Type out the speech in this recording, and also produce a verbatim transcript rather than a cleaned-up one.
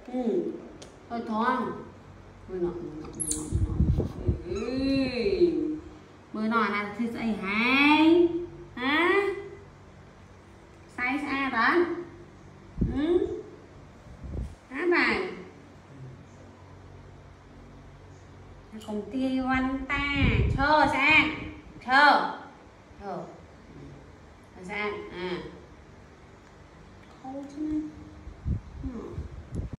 ừ thôi thoáng mười nọ mười nọ mười nọ mười nọ mười nọ là thứ gì hay hả sai xa đó ừ hả này cùng tia văn ta chờ sang chờ chờ sang à không chứ